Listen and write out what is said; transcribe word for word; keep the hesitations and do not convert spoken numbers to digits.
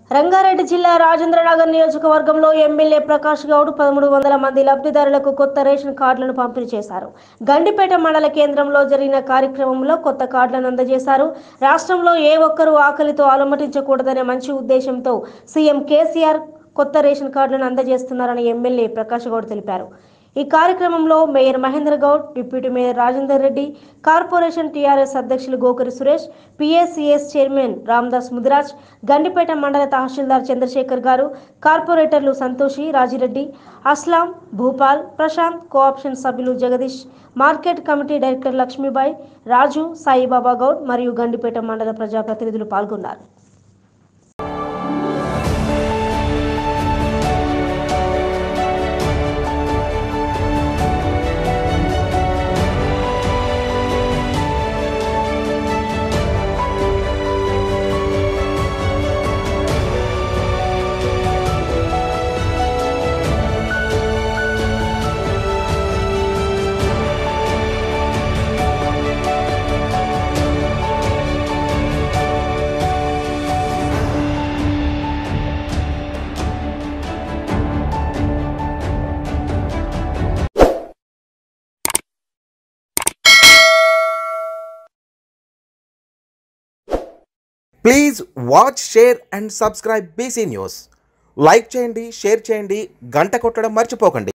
రంగారెడ్డి జిల్లా రాజేంద్రనగర్ నియోజకవర్గంలో ఎమ్మెల్యే ప్రకాష్ గౌడ్ పదమూడు వందల మంది లబ్ధిదారులకు కొత్త రేషన్ కార్డులను పంపిణీ చేశారు. గండిపేట మండల కేంద్రంలో జరిగిన కార్యక్రమంలో కొత్త కార్డులను అందజేశారు. రాష్ట్రంలో ఏ ఒక్కరూ ఆకలితో అలమటించకూడదనే మంచి ఉద్దేశంతో సీఎం కేసీఆర్ కొత్త రేషన్ కార్డులను అందజేస్తున్నారని ఎమ్మెల్యే ప్రకాష్ గౌడ్ తెలిపారు. ఈ కార్యక్రమంలో mayor Mahender Goud, deputy mayor Rajender Reddy, corporation TRS అధ్యక్షులు గోకరి సురేష్, పీఏసీఎస్ చైర్మన్ రామదాస్ ముదిరాజ్, గండిపేట మండల తహసీల్దార్ చంద్రశేఖర్ గారు, కార్పొరేటర్లు సంతోషి, రాజిరెడ్డి, అస్లాం, భూపాల్, ప్రశాంత్, కోఆప్షన్ సభ్యులు Jagadish, market committee director Lakshmibai, Raju, Saibaba Goud మరియు గండిపేట మండల ప్రజాప్రతినిధులు పాల్గొన్నారు. Please watch, share and subscribe BC news. Like చేయండి, షేర్ చేయండి, గంట కొట్టడం మర్చిపోకండి.